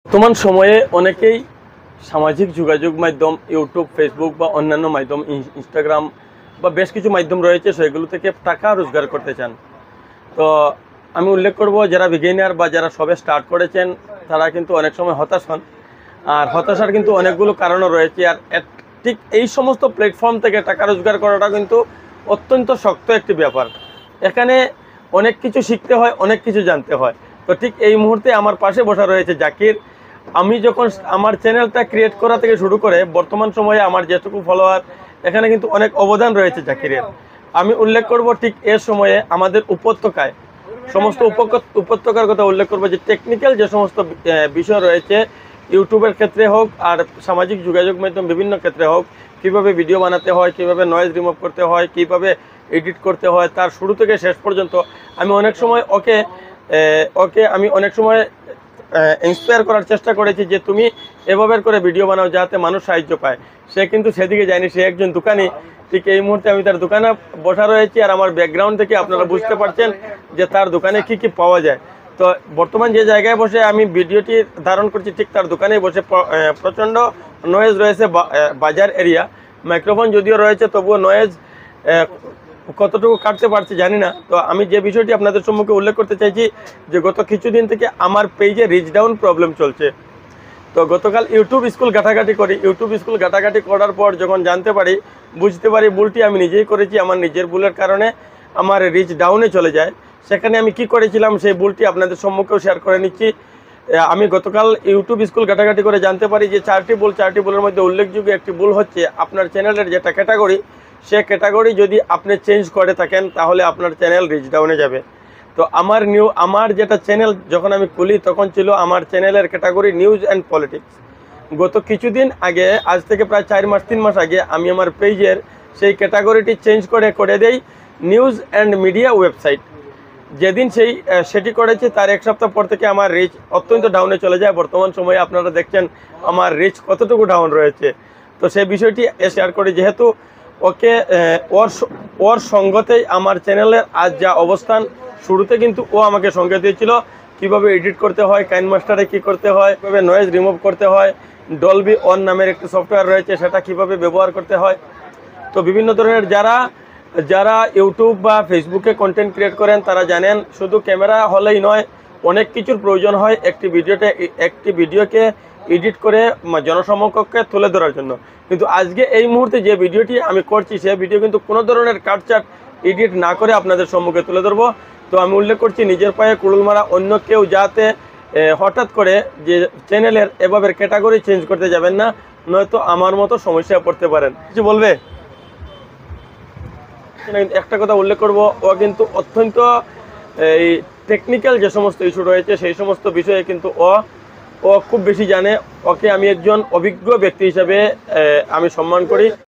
বর্তমান সময়ে অনেকেই সামাজিক যোগাযোগ মাধ্যম ইউটিউব, ফেসবুক বা অন্যান্য মাধ্যম, ইনস্টাগ্রাম বা বেশ কিছু মাধ্যম রয়েছে, সেগুলো থেকে টাকা রোজগার করতে চান। তো আমি উল্লেখ করব, যারা বিগিনার বা যারা সবে স্টার্ট করেছেন তারা কিন্তু অনেক সময় হতাশ হন। আর হতাশার কিন্তু অনেকগুলো কারণও রয়েছে। আর ঠিক এই সমস্ত প্ল্যাটফর্ম থেকে টাকা রোজগার করাটা কিন্তু অত্যন্ত শক্ত একটি ব্যাপার। এখানে অনেক কিছু শিখতে হয়, অনেক কিছু জানতে হয়। তো ঠিক এই মুহূর্তে আমার পাশে বসা রয়েছে জাকির। আমি যখন আমার চ্যানেলটা ক্রিয়েট করা থেকে শুরু করে বর্তমান সময়ে আমার যেটুকু ফলোয়ার, এখানে কিন্তু অনেক অবদান রয়েছে জাকিরের। আমি উল্লেখ করব ঠিক এ সময়ে আমাদের উপত্যকায় সমস্ত উপত্যকার কথা উল্লেখ করবো, যে টেকনিক্যাল যে সমস্ত বিষয় রয়েছে, ইউটিউবের ক্ষেত্রে হোক আর সামাজিক যোগাযোগ মাধ্যম বিভিন্ন ক্ষেত্রে হোক, কীভাবে ভিডিও বানাতে হয়, কীভাবে নয়েজ রিমুভ করতে হয়, কীভাবে এডিট করতে হয়, তার শুরু থেকে শেষ পর্যন্ত আমি অনেক সময় ওকে আমি অনেক সময় ইন্সপায়ার করার চেষ্টা করেছি যে তুমি এভাবে করে ভিডিও বানাও যাতে মানুষ সাহায্য পায়। সে কিন্তু সেদিকে যায়নি, সে একজন দোকানি। ঠিক এই মুহূর্তে আমি তার দোকানে বসা রয়েছি, আর আমার ব্যাকগ্রাউন্ড থেকে আপনারা বুঝতে পারছেন যে তার দোকানে কি কি পাওয়া যায়। তো বর্তমান যে জায়গায় বসে আমি ভিডিওটি ধারণ করছি, ঠিক তার দোকানে বসে প্রচণ্ড নয়েজ রয়েছে। বাজার এরিয়া, মাইক্রোফোন যদিও রয়েছে, তবুও নয়েজ কতটুকু কাটতে পারছি জানি না। তো আমি যে বিষয়টি আপনাদের সম্মুখে উল্লেখ করতে চাইছি, যে গত কিছুদিন থেকে আমার পেজে রিচ ডাউন প্রবলেম চলছে। তো গতকাল ইউটিউব স্কুল ঘাটাঘাটি করার পর যখন বুঝতে পারি ভুলটি আমি নিজেই করেছি, আমার নিজের ভুলের কারণে আমার রিচ ডাউনে চলে যায়। সেখানে আমি কি করেছিলাম সেই ভুলটি আপনাদের সম্মুখেও শেয়ার করে নিচ্ছি। আমি গতকাল ইউটিউব স্কুল ঘাটাঘাটি করে জানতে পারি যে চারটি ভুলের মধ্যে উল্লেখযোগ্য একটি ভুল হচ্ছে, আপনার চ্যানেলের যেটা ক্যাটাগরি, সে ক্যাটাগরি যদি আপনি চেঞ্জ করে থাকেন তাহলে আপনার চ্যানেল রিচ ডাউনে যাবে। তো আমার যেটা চ্যানেল যখন আমি খুলি তখন ছিল আমার চ্যানেলের ক্যাটাগরি নিউজ অ্যান্ড পলিটিক্স। গত কিছুদিন আগে, আজ থেকে প্রায় 3 মাস আগে, আমি আমার পেজের সেই ক্যাটাগরিটি চেঞ্জ করে দেই নিউজ অ্যান্ড মিডিয়া ওয়েবসাইট। যেদিন সেটি করেছি তার এক সপ্তাহ পর থেকে আমার রিচ অত্যন্ত ডাউনে চলে যায়। বর্তমান সময়ে আপনারা দেখছেন আমার রিচ কতটুকু ডাউন রয়েছে। তো সেই বিষয়টি শেয়ার করি, যেহেতু ওর সঙ্গতেই আমার চ্যানেলের আজ যা অবস্থান। শুরুতে কিন্তু ও আমাকে সঙ্গে দিয়েছিল কীভাবে এডিট করতে হয়, কাইনমাস্টারে কী করতে হয়, কীভাবে নয়েজ রিমুভ করতে হয়, ডলবি অন নামের একটি সফটওয়্যার রয়েছে সেটা কীভাবে ব্যবহার করতে হয়। তো বিভিন্ন ধরনের যারা ইউটিউব বা ফেসবুকে কন্টেন্ট ক্রিয়েট করেন তারা জানেন, শুধু ক্যামেরা হলেই নয়, অনেক কিছুর প্রয়োজন হয় একটি ভিডিওকে এডিট করে জনসমক্ষে তুলে ধরার জন্য। কিন্তু আজকে এই মুহূর্তে যে ভিডিওটি আমি করছি, সেই ভিডিও কিন্তু কোনো ধরনের কাটছাট এডিট না করে আপনাদের সম্মুখে তুলে ধরবো। তো আমি উল্লেখ করছি, নিজের পায়ে কুড়ুল মারা অন্য কেউ যাতে হঠাৎ করে যে চ্যানেলের এভাবে ক্যাটাগরি চেঞ্জ করতে যাবেন না, নয়তো আমার মতো সমস্যায় পড়তে পারেন। কিছু বলবে? একটা কথা উল্লেখ করব, ও কিন্তু অত্যন্ত এই টেকনিক্যাল যে সমস্ত ইস্যু রয়েছে সেই সমস্ত বিষয়ে কিন্তু ও খুব বেশি জানে। ওকে আমি একজন অভিজ্ঞ ব্যক্তি হিসাবে আমি সম্মান করি।